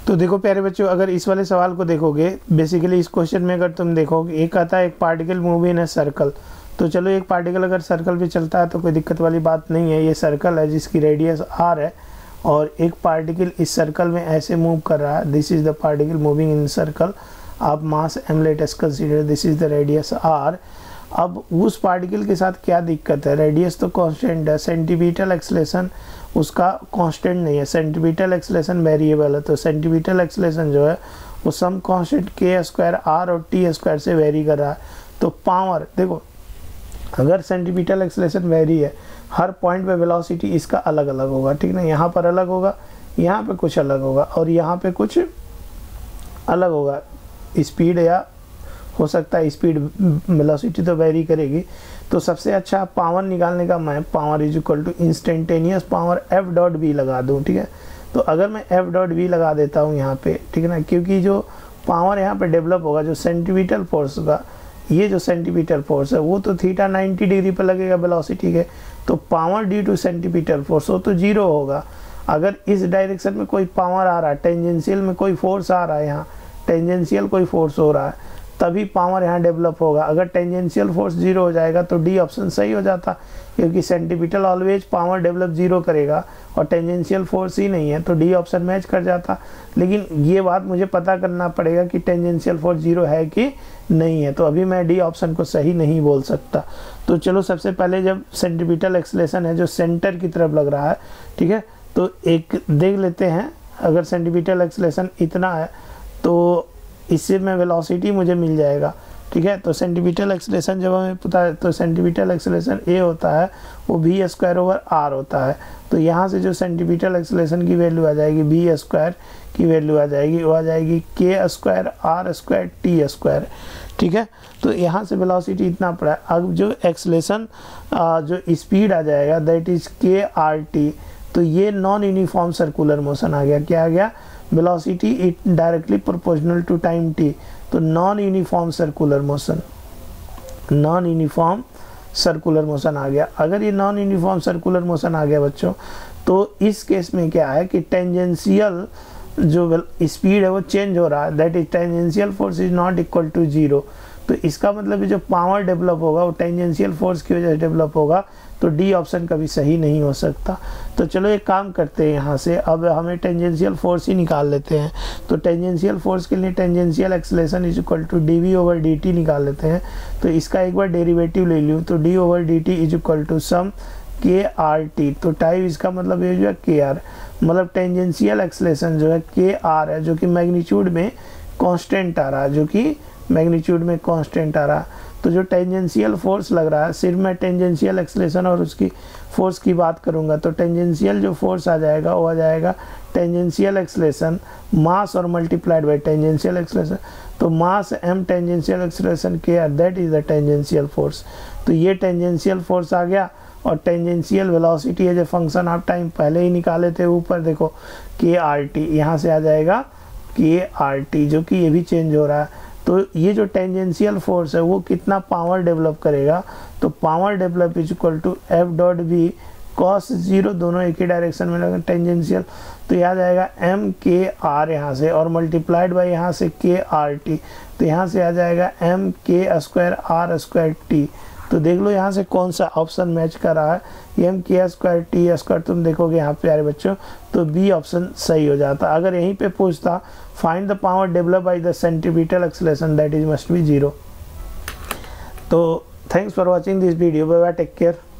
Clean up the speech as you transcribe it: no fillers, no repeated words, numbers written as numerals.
तो देखो प्यारे बच्चों, अगर इस वाले सवाल को देखोगे, बेसिकली इस क्वेश्चन में अगर तुम देखोगे, एक आता है एक particle move in a circle. तो चलो एक पार्टिकल अगर सर्कल पे चलता है तो कोई दिक्कत वाली बात नहीं है, ये सर्कल है जिसकी रेडियस r है, और एक पार्टिकल इस सर्कल में ऐसे मूव कर रहा है, this is the particle moving in circle, आप mass m let us consider, this is the radius r। अब उस पार्टिकल के साथ क्या दिक्कत है, रेडियस तो कांस्टेंट है, सेंटीमीटर एक्सेलरेशन उसका कांस्टेंट नहीं है, सेंटीमीटर एक्सेलरेशन वेरिएबल है। तो सेंटीमीटर एक्सेलरेशन जो है वो some constant k square r और t स्क्वायर से वेरी कर रहा है। तो पावर देखो, अगर सेंटीमीटर एक्सेलरेशन वेरी है, हर पॉइंट पे वेलोसिटी इसका अलग अलग होगा, ठीक ना, यहाँ पर अलग होगा, यहाँ पे कुछ अलग होगा और यहाँ पे कुछ अलग होगा, स्पीड या हो सकता है स्पीड वेलोसिटी तो वेरी करेगी। तो सबसे अच्छा पावर निकालने का मैं power is equal to instantaneous power F dot V लगा दूँ, ठीक है। तो अगर मैं एफ डॉट वी लगा देता हूँ यहाँ पे, ठीक है ना, क्योंकि जो पावर यहाँ पे डेवलप होगा, जो सेंटीमीटर फोर्स का, ये जो सेंटीमीटर फोर्स है वो तो थीटा 90 डिग्री पर लगेगा वेलोसिटी के, तो power due to centimetre force वो तो जीरो होगा। अगर इस डायरेक्शन में कोई पावर आ रहा है, टेंजेंशियल में कोई फोर्स आ रहा है, यहाँ टेंजेंशियल कोई फोर्स हो रहा है, तभी पावर यहाँ डेवलप होगा। अगर टेंजेंशियल फोर्स जीरो हो जाएगा तो डी ऑप्शन सही हो जाता, क्योंकि centimetre always power develop zero करेगा और टेंजेंशियल फोर्स ही नहीं है, तो डी ऑप्शन मैच कर जाता। लेकिन ये बात मुझे पता करना पड़ेगा कि टेंजेंशियल फोर्स जीरो है कि नहीं है, तो अभी मैं डी ऑप्शन को सही नहीं बोल सकता। तो चलो सबसे पहले जब सेंटीमीटर एक्सेलरेशन है जो सेंटर की तरफ लग रहा है, ठीक है, तो एक देख लेते हैं। अगर सेंटीमीटर एक्सेलरेशन इतना है तो इससे में वेलोसिटी मुझे मिल जाएगा, ठीक है। तो सेंटीमीटर एक्सेलरेशन जब हमें पता है तो सेंटीमीटर एक्सेलरेशन ए होता है वो वी स्क्वायर ओवर आर होता है। तो यहाँ से जो सेंटीमीटर एक्सेलरेशन की वैल्यू आ जाएगी, वी स्क्वायर की वैल्यू आ जाएगी, वो आ जाएगी K square R square T square, ठीक है। तो यहाँ से वेलोसिटी इतना पड़ा है। अब जो एक्सेलरेशन जो स्पीड आ जाएगा that is K R T, तो ये नॉन यूनिफॉर्म सर्कुलर मोशन आ गया। क्या आ गया, velocity it directly proportional to time T, तो non uniform circular motion, non uniform circular motion आ गया। अगर ये नॉन यूनिफॉर्म सर्कुलर मोशन आ गया बच्चों, तो इस केस में क्या है कि टेंजेंशियल जो स्पीड है वो चेंज हो रहा है, that is tangential force is not equal to zero. तो इसका मतलब जो पावर डेवलप होगा वो टेंजेंशियल फोर्स की वजह से डेवलप होगा, तो डी ऑप्शन कभी सही नहीं हो सकता। तो चलो एक काम करते हैं, यहाँ से अब हमें टेंजेंशियल फोर्स ही निकाल लेते हैं। तो टेंजेंशियल फोर्स के लिए tangential acceleration is equal to D V over D T निकाल लेते हैं। तो इसका एक बार डेरिवेटिव ले लूँ तो D over D T is equal to some K R T, तो टाइम इसका मतलब ये जो है के आर, मतलब टेंजेंशियल एक्सेलरेशन जो है के आर है, जो कि मैग्नीट्यूड में कांस्टेंट आ रहा है, जो कि मैग्नीट्यूड में कांस्टेंट आ रहा है। तो जो टेंजेंशियल फोर्स लग रहा है, सिर्फ मैं टेंजेंशियल एक्सेलरेशन और उसकी फोर्स की बात करूंगा, तो टेंजेंशियल जो फोर्स आ जाएगा वो आ जाएगा टेंजेंशियल एक्सेलरेशन मास और मल्टीप्लाइड बाय टेंजेंशियल एक्सेलरेशन, तो mass m tangential acceleration K R, that is the tangential force. तो ये टेंजेंशियल फोर्स आ गया, और टेंजेंशियल वेलोसिटी है जो फंक्शन ऑफ टाइम पहले ही निकाले थे, ऊपर देखो के आर टी, यहाँ से आ जाएगा के आर टी, जो कि ये भी चेंज हो रहा है। तो ये जो टेंजेंशियल फोर्स है वो कितना पावर डेवलप करेगा, तो power develop is equal to F dot V cos zero, दोनों एक ही डायरेक्शन में लगे टेंजेंशियल, तो यह आ जाएगा एम के आर यहाँ से, और मल्टीप्लाइड बाई यहाँ से के आर टी, तो यहाँ से आ जाएगा एम के स्क्वायर आर स्क्वायर टी। तो देख लो यहाँ से कौन सा ऑप्शन मैच कर रहा है, एम के स्क्वायर टी स्क्वायर, तुम देखोगे यहाँ पे प्यारे बच्चों, तो बी ऑप्शन सही हो जाता। अगर यहीं पे पूछता find the power develop by the centimetre acceleration that is must be zero. तो thanks for watching this video, bye bye, take care.